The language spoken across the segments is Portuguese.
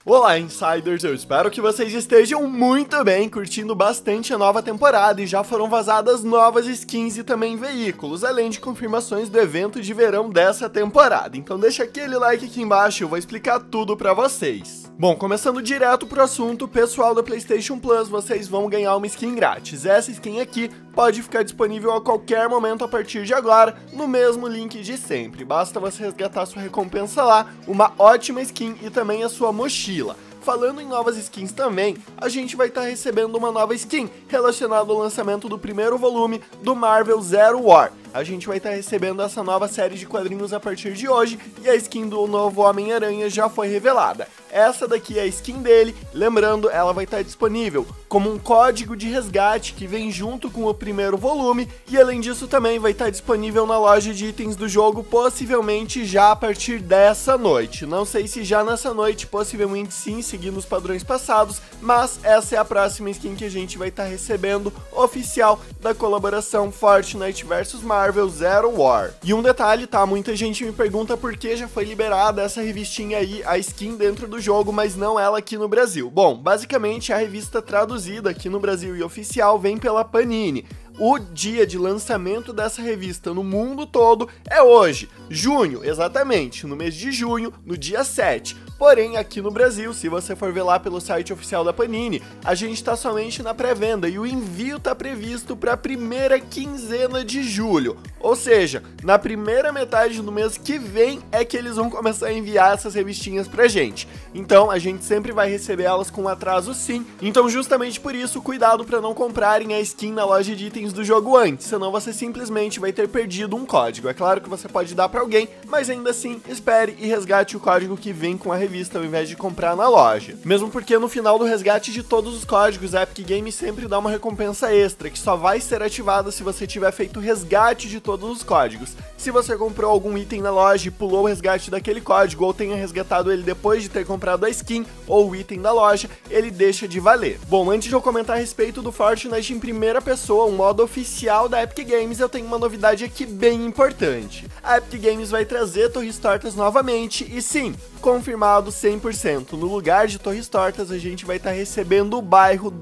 Olá, Insiders! Eu espero que vocês estejam muito bem, curtindo bastante a nova temporada e já foram vazadas novas skins e também veículos, além de confirmações do evento de verão dessa temporada. Então deixa aquele like aqui embaixo, eu vou explicar tudo pra vocês. Bom, começando direto pro assunto, pessoal da PlayStation Plus, vocês vão ganhar uma skin grátis. Essa skin aqui pode ficar disponível a qualquer momento a partir de agora, no mesmo link de sempre. Basta você resgatar sua recompensa lá, uma ótima skin e também a sua mochila. Falando em novas skins também, a gente vai estar recebendo uma nova skin relacionada ao lançamento do primeiro volume do Marvel Zero War. A gente vai estar recebendo essa nova série de quadrinhos a partir de hoje e a skin do novo Homem-Aranha já foi revelada. Essa daqui é a skin dele, lembrando, ela vai estar disponível como um código de resgate que vem junto com o primeiro volume e além disso também vai estar disponível na loja de itens do jogo, possivelmente já a partir dessa noite. Não sei se já nessa noite, possivelmente sim, seguindo os padrões passados, mas essa é a próxima skin que a gente vai estar recebendo oficial da colaboração Fortnite vs Marvel Zero War. E um detalhe, tá? Muita gente me pergunta por que já foi liberada essa revistinha aí, a skin dentro do jogo, mas não ela aqui no Brasil. Bom, basicamente a revista traduzida aqui no Brasil e oficial vem pela Panini. O dia de lançamento dessa revista no mundo todo é hoje, junho, exatamente, no mês de junho, no dia 7. Porém, aqui no Brasil, se você for ver lá pelo site oficial da Panini, a gente tá somente na pré-venda e o envio tá previsto para a primeira quinzena de julho. Ou seja, na primeira metade do mês que vem é que eles vão começar a enviar essas revistinhas pra gente. Então, a gente sempre vai receber elas com atraso sim. Então, justamente por isso, cuidado para não comprarem a skin na loja de itens do jogo antes, senão você simplesmente vai ter perdido um código. É claro que você pode dar para alguém, mas ainda assim, espere e resgate o código que vem com a revista ao invés de comprar na loja. Mesmo porque no final do resgate de todos os códigos, a Epic Games sempre dá uma recompensa extra, que só vai ser ativada se você tiver feito o resgate de todos os códigos. Se você comprou algum item na loja e pulou o resgate daquele código, ou tenha resgatado ele depois de ter comprado a skin ou o item da loja, ele deixa de valer. Bom, antes de eu comentar a respeito do Fortnite em primeira pessoa, um modo oficial da Epic Games, eu tenho uma novidade aqui bem importante. A Epic Games vai trazer Torres Tortas novamente e sim, confirmado 100%, no lugar de Torres Tortas a gente vai estar recebendo o bairro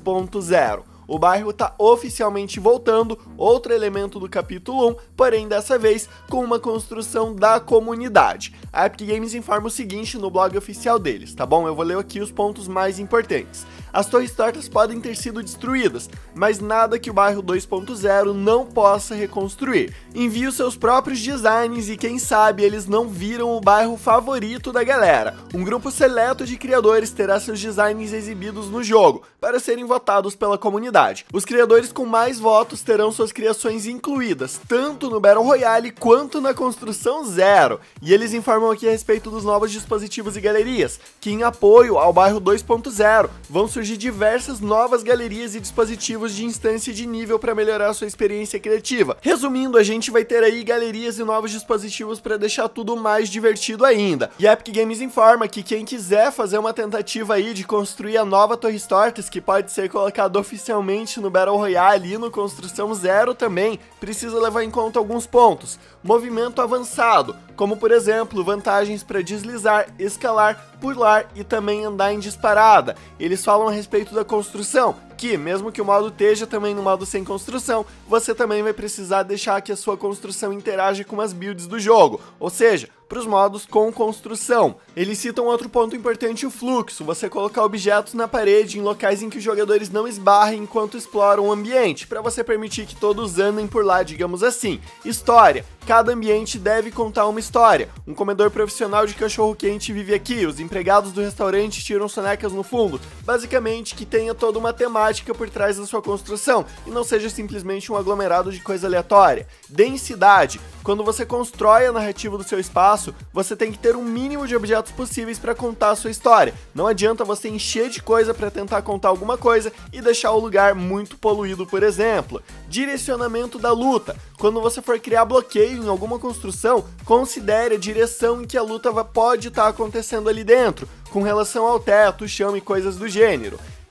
2.0. O bairro está oficialmente voltando, outro elemento do capítulo 1, porém dessa vez com uma construção da comunidade. A Epic Games informa o seguinte no blog oficial deles, tá bom? Eu vou ler aqui os pontos mais importantes. As Torres Tortas podem ter sido destruídas, mas nada que o bairro 2.0 não possa reconstruir. Envie os seus próprios designs e quem sabe eles não viram o bairro favorito da galera. Um grupo seleto de criadores terá seus designs exibidos no jogo, para serem votados pela comunidade. Os criadores com mais votos terão suas criações incluídas, tanto no Battle Royale quanto na Construção Zero. E eles informam aqui a respeito dos novos dispositivos e galerias, que em apoio ao bairro 2.0 vão surgir diversas novas galerias e dispositivos de instância de nível para melhorar sua experiência criativa. Resumindo, a gente vai ter aí galerias e novos dispositivos para deixar tudo mais divertido ainda. E a Epic Games informa que quem quiser fazer uma tentativa aí de construir a nova Torres Tortas, que pode ser colocado oficialmente no Battle Royale e no Construção Zero também, precisa levar em conta alguns pontos. Movimento avançado, como por exemplo, vantagens para deslizar, escalar, pular e também andar em disparada. Eles falam a respeito da construção, que mesmo que o modo esteja também no modo sem construção, você também vai precisar deixar que a sua construção interaja com as builds do jogo, ou seja, para os modos com construção. Eles citam outro ponto importante, o fluxo, você colocar objetos na parede em locais em que os jogadores não esbarrem enquanto exploram o ambiente, para você permitir que todos andem por lá, digamos assim. História, cada ambiente deve contar uma história. Um comedor profissional de cachorro-quente vive aqui, os empregados do restaurante tiram sonecas no fundo. Basicamente, que tenha toda uma temática por trás da sua construção, e não seja simplesmente um aglomerado de coisa aleatória. Densidade, quando você constrói a narrativa do seu espaço, você tem que ter um mínimo de objetos possíveis para contar a sua história. Não adianta você encher de coisa para tentar contar alguma coisa e deixar o lugar muito poluído, por exemplo. Direcionamento da luta, quando você for criar bloqueio em alguma construção, considere a direção em que a luta pode estar acontecendo ali dentro, com relação ao teto, chão e coisas do gênero.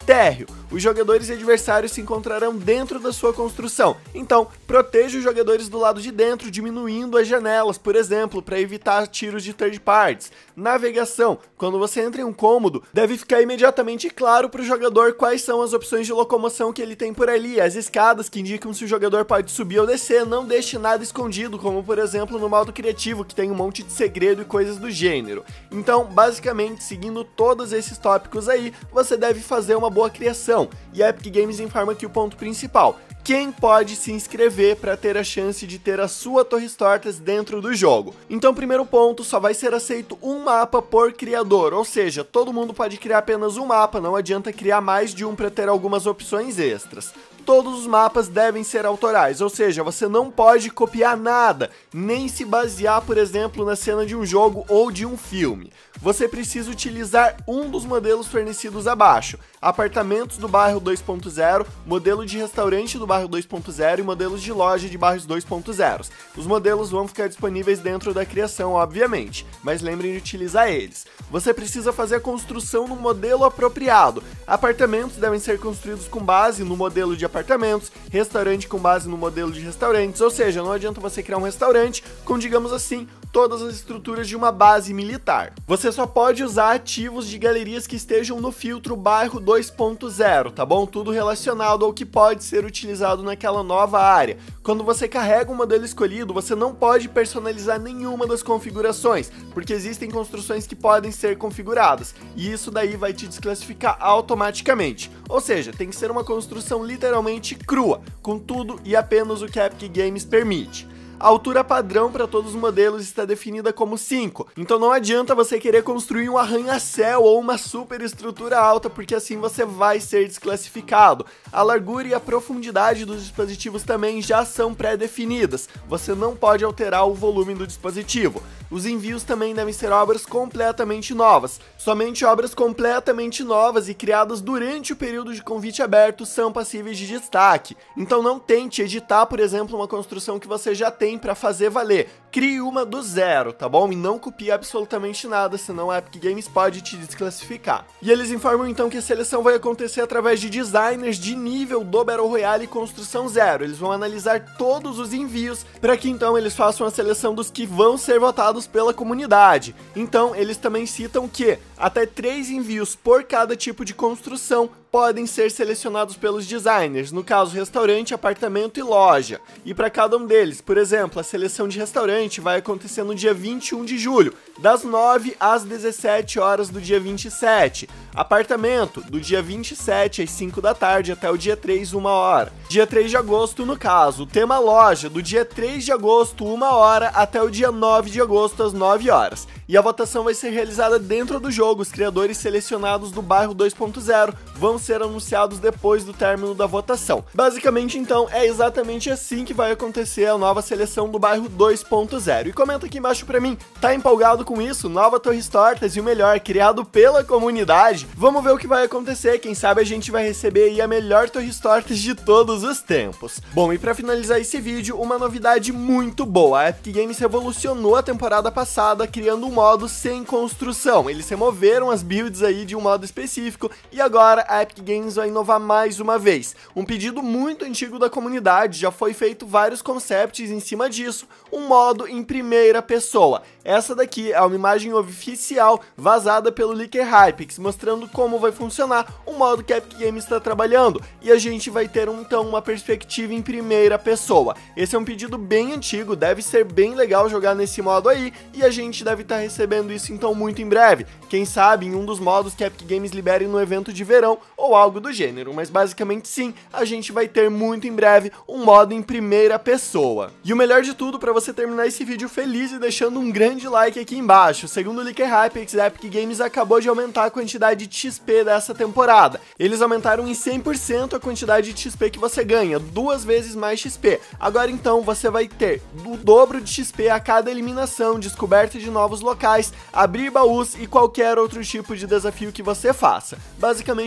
Térreo. Os jogadores e adversários se encontrarão dentro da sua construção, então proteja os jogadores do lado de dentro, diminuindo as janelas, por exemplo, para evitar tiros de third parties. Navegação. Quando você entra em um cômodo, deve ficar imediatamente claro para o jogador quais são as opções de locomoção que ele tem por ali, as escadas que indicam se o jogador pode subir ou descer. Não deixe nada escondido, como por exemplo no modo criativo, que tem um monte de segredo e coisas do gênero. Então, basicamente, seguindo todos esses tópicos aí, você deve fazer uma boa criação. E a Epic Games informa aqui o ponto principal: quem pode se inscrever para ter a chance de ter a sua Torres Tortas dentro do jogo. Então, primeiro ponto, só vai ser aceito um mapa por criador, ou seja, todo mundo pode criar apenas um mapa, não adianta criar mais de um para ter algumas opções extras. Todos os mapas devem ser autorais, ou seja, você não pode copiar nada, nem se basear, por exemplo, na cena de um jogo ou de um filme. Você precisa utilizar um dos modelos fornecidos abaixo: apartamentos do bairro 2.0, modelo de restaurante do bairro 2.0 e modelos de loja de bairros 2.0. Os modelos vão ficar disponíveis dentro da criação, obviamente, mas lembrem de utilizar eles. Você precisa fazer a construção no modelo apropriado. Apartamentos devem ser construídos com base no modelo de apartamentos, restaurante com base no modelo de restaurantes, ou seja, não adianta você criar um restaurante com, digamos assim, todas as estruturas de uma base militar. Você só pode usar ativos de galerias que estejam no filtro bairro 2.0, tá bom? Tudo relacionado ao que pode ser utilizado naquela nova área. Quando você carrega um modelo escolhido, você não pode personalizar nenhuma das configurações, porque existem construções que podem ser configuradas, e isso daí vai te desclassificar automaticamente. Ou seja, tem que ser uma construção literalmente crua, com tudo e apenas o que a Epic Games permite. A altura padrão para todos os modelos está definida como 5, então não adianta você querer construir um arranha-céu ou uma super estrutura alta, porque assim você vai ser desclassificado. A largura e a profundidade dos dispositivos também já são pré-definidas, você não pode alterar o volume do dispositivo. Os envios também devem ser obras completamente novas. Somente obras completamente novas e criadas durante o período de convite aberto são passíveis de destaque. Então não tente editar, por exemplo, uma construção que você já tem para fazer valer. Crie uma do zero, tá bom? E não copie absolutamente nada, senão a Epic Games pode te desclassificar. E eles informam então que a seleção vai acontecer através de designers de nível do Battle Royale Construção Zero. Eles vão analisar todos os envios para que então eles façam a seleção dos que vão ser votados pela comunidade. Então eles também citam que até 3 envios por cada tipo de construção podem ser selecionados pelos designers, no caso restaurante, apartamento e loja. E para cada um deles, por exemplo, a seleção de restaurante vai acontecer no dia 21 de julho, das 9 às 17 horas do dia 27. Apartamento, do dia 27 às 5 da tarde até o dia 3, 1 hora. Dia 3 de agosto, no caso. Tema loja, do dia 3 de agosto, 1 hora, até o dia 9 de agosto, às 9 horas. E a votação vai ser realizada dentro do jogo. Os criadores selecionados do bairro 2.0 vão ser anunciados depois do término da votação. Basicamente, então, é exatamente assim que vai acontecer a nova seleção do bairro 2.0. E comenta aqui embaixo pra mim, tá empolgado com isso? Nova Torres Tortas e o melhor, criado pela comunidade? Vamos ver o que vai acontecer, quem sabe a gente vai receber aí a melhor Torres Tortas de todos os tempos. Bom, e pra finalizar esse vídeo, uma novidade muito boa. A Epic Games revolucionou a temporada passada criando um modo sem construção. Eles removeram as builds aí de um modo específico e agora a Epic Games vai inovar mais uma vez. Um pedido muito antigo da comunidade, já foi feito vários concepts em cima disso, um modo em primeira pessoa. Essa daqui é uma imagem oficial vazada pelo Leaker Hypix, mostrando como vai funcionar o modo que a Epic Games está trabalhando, e a gente vai ter então uma perspectiva em primeira pessoa. Esse é um pedido bem antigo, deve ser bem legal jogar nesse modo aí, e a gente deve estar recebendo isso então muito em breve. Quem sabe em um dos modos que a Epic Games libere no evento de verão, ou algo do gênero, mas basicamente sim, a gente vai ter muito em breve um modo em primeira pessoa. E o melhor de tudo, para você terminar esse vídeo feliz e deixando um grande like aqui embaixo, segundo o Leaker Hypix, a Epic Games acabou de aumentar a quantidade de XP dessa temporada. Eles aumentaram em 100% a quantidade de XP que você ganha, 2 vezes mais XP. Agora então você vai ter o dobro de XP a cada eliminação, descoberta de novos locais, abrir baús e qualquer outro tipo de desafio que você faça. Basicamente então,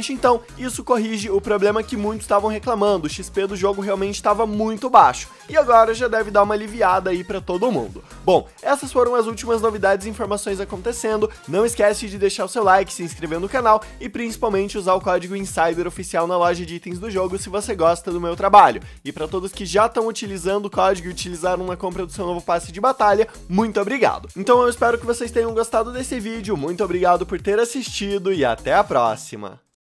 isso corrige o problema que muitos estavam reclamando, o XP do jogo realmente estava muito baixo, e agora já deve dar uma aliviada aí pra todo mundo. Bom, essas foram as últimas novidades e informações acontecendo, não esquece de deixar o seu like, se inscrever no canal e principalmente usar o código INSIDER oficial na loja de itens do jogo se você gosta do meu trabalho. E para todos que já estão utilizando o código e utilizaram na compra do seu novo passe de batalha, muito obrigado. Então eu espero que vocês tenham gostado desse vídeo, muito obrigado por ter assistido e até a próxima!